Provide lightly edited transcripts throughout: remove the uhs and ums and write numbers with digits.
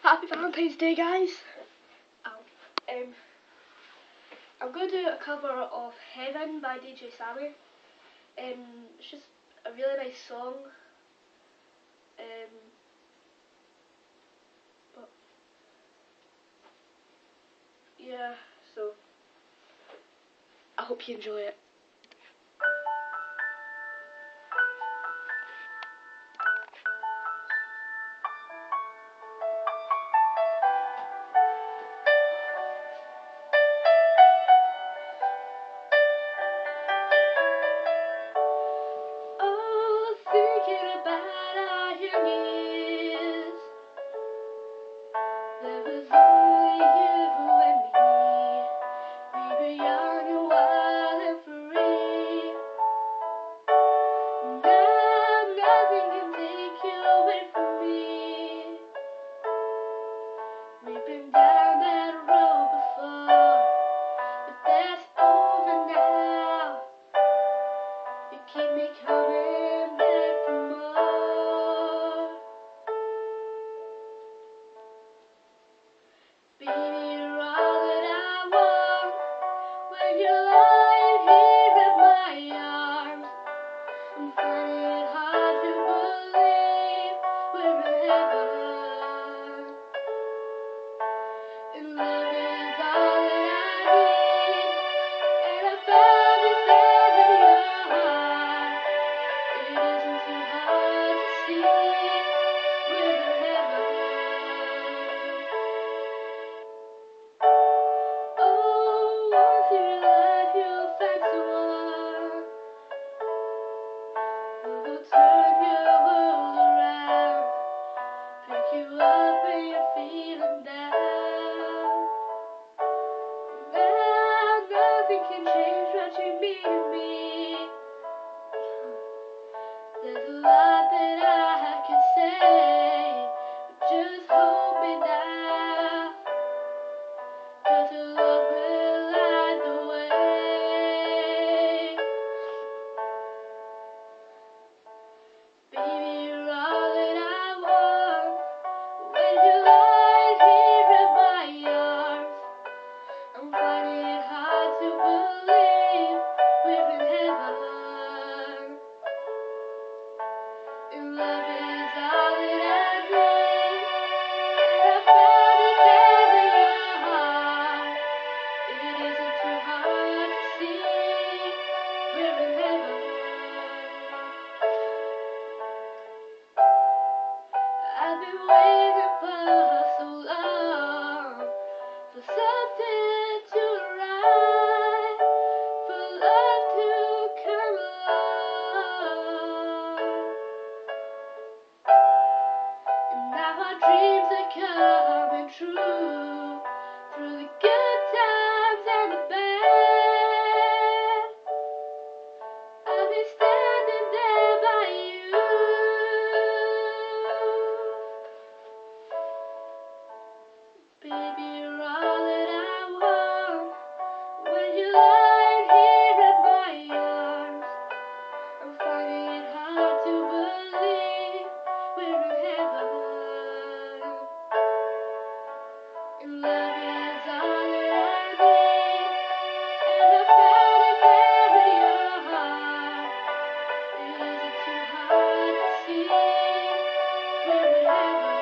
Happy Valentine's Day, guys. I'm going to do a cover of Heaven by DJ Sammy. It's just a really nice song. But yeah, so I hope you enjoy it. Thinking about our young years, there was only you and me. We were young and wild and free. Now nothing can take you away from me. We've been down that road before, but that's over now. You keep me coming back for more. Baby, you're all that I want. When you're lying here in my arms, I'm finding it hard to believe we're in heaven. And love is all that I need, and I found it there in your heart. It isn't too hard to see we're in heaven. Oh, once in your life you'll find someone who will turn your world around, pick you up when you're feeling down. Now nothing can change what you mean to me. There's a lot that I could say, but just hold me now, 'cause your love will light the way. Baby, you're all that I want. When you're lying here in my arms, I'm finding it hard to believe we're in heaven. And love is all that I need, and I found it there in your heart. It isn't too hard to see we're in heaven. I've been waiting for so long, for something to arrive, for love to come along. And now our dreams are coming true, through the good times and the bad. I'll be standing there by you. Baby, you're all that I want. When you're lying here in my arms, I'm finding it hard to believe we're in heaven. And love is all that I need, and I found it there in your heart. It isn't too hard to see we're in heaven.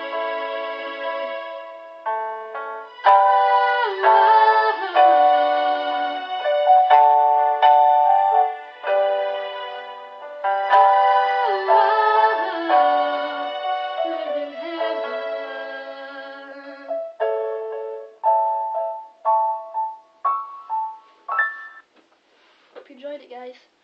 We're in heaven. Hope you enjoyed it, guys.